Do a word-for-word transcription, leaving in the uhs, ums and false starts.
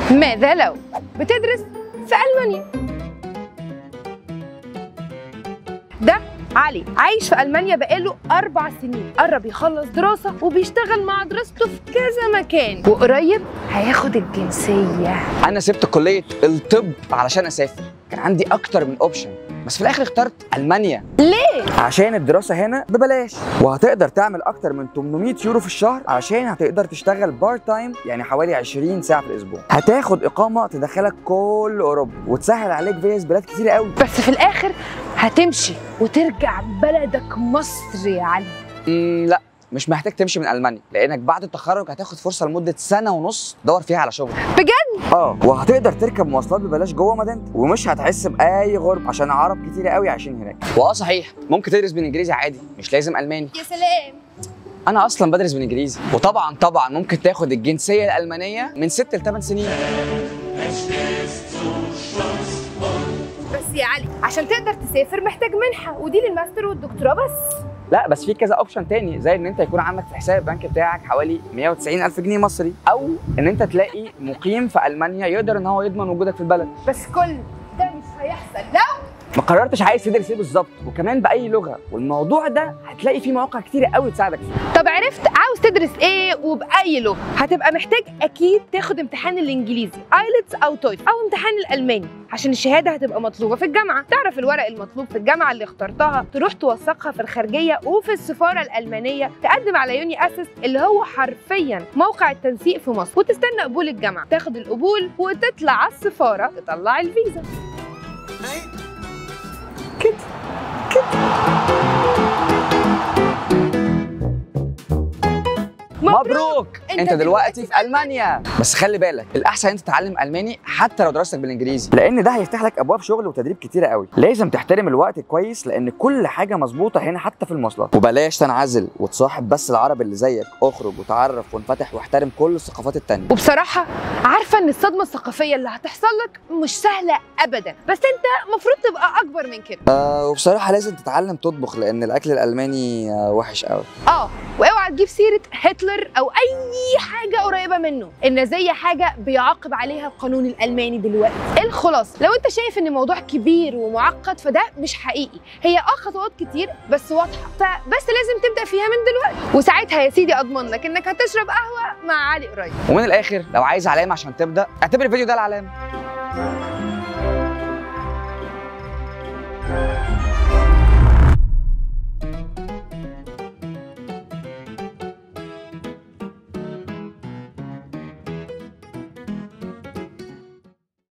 ماذا لو بتدرس في ألمانيا؟ ده علي عايش في ألمانيا بقاله أربع سنين، قرب يخلص دراسة وبيشتغل مع دراسته في كذا مكان، وقريب هياخد الجنسية. أنا سبت كلية الطب علشان أسافر، كان عندي أكتر من أوبشن، بس في الآخر اخترت ألمانيا. ليه؟ عشان الدراسة هنا ببلاش، وهتقدر تعمل أكتر من ثمانمية يورو في الشهر، عشان هتقدر تشتغل بارت تايم يعني حوالي عشرين ساعة في الأسبوع. هتاخد إقامة تدخلك كل أوروبا وتسهل عليك فيز بلاد كتير قوي. بس في الآخر هتمشي وترجع بلدك مصر يا علي. امم لا، مش محتاج تمشي من ألمانيا، لأنك بعد التخرج هتاخد فرصة لمدة سنة ونص تدور فيها على شغل. بجد؟ اه، وهتقدر تركب مواصلات ببلاش جوه مدينتك، ومش هتحس بأي غربة عشان عرب كتير قوي عايشين هناك. واه صحيح، ممكن تدرس بالإنجليزي عادي، مش لازم ألماني. يا سلام. أنا أصلا بدرس بالإنجليزي، وطبعا طبعا ممكن تاخد الجنسية الألمانية من ست لثمان سنين. بس يا علي عشان تقدر تسافر محتاج منحة، ودي للماستر والدكتوراه بس. لا، بس في كذا اوبشن تاني، زي ان انت يكون عندك في حساب البنك بتاعك حوالي مية وتسعين ألف جنيه مصري، او ان انت تلاقي مقيم في المانيا يقدر ان هو يضمن وجودك في البلد. بس كل ده مش هيحصل لو ما قررتش عايز تدرس ايه بالظبط، وكمان باي لغه، والموضوع ده هتلاقي فيه مواقع كتير قوي تساعدك فيه. طب عرفت عاوز تدرس ايه وباي لغه؟ هتبقى محتاج اكيد تاخد امتحان الانجليزي ايلتس او تويفل، او امتحان الالماني عشان الشهاده هتبقى مطلوبه في الجامعه. تعرف الورق المطلوب في الجامعه اللي اخترتها، تروح توثقها في الخارجيه وفي السفاره الالمانيه، تقدم على يوني اسيس اللي هو حرفيا موقع التنسيق في مصر، وتستنى قبول الجامعه، تاخد القبول وتطلع على السفاره تطلع الفيزا. كده كده مبروك، انت, انت دلوقتي في المانيا. بس خلي بالك، الاحسن انت تتعلم الماني حتى لو دراستك بالانجليزي، لان ده هيفتح لك ابواب شغل وتدريب كتيره قوي. لازم تحترم الوقت كويس، لان كل حاجه مظبوطه هنا حتى في المواصلات. وبلاش تنعزل وتصاحب بس العرب اللي زيك، اخرج وتعرف وانفتح واحترم كل الثقافات التانيه. وبصراحه عارفه ان الصدمه الثقافيه اللي هتحصل لك مش سهله ابدا، بس انت المفروض تبقى اكبر من كده. آه وبصراحه لازم تتعلم تطبخ، لان الاكل الالماني آه وحش قوي. اه، واوعى تجيب سيره هتلر او اي حاجه قريبه منه، النازيه حاجه بيعاقب عليها القانون الالماني دلوقتي. الخلاصه، لو انت شايف ان الموضوع كبير ومعقد فده مش حقيقي، هي اه خطوات كتير بس واضحه، فبس لازم تبدا فيها من دلوقتي، وساعتها يا سيدي اضمن لك انك هتشرب قهوه مع علي قريب. ومن الاخر، لو عايز علامه عشان تبدا، اعتبر الفيديو ده العلامه.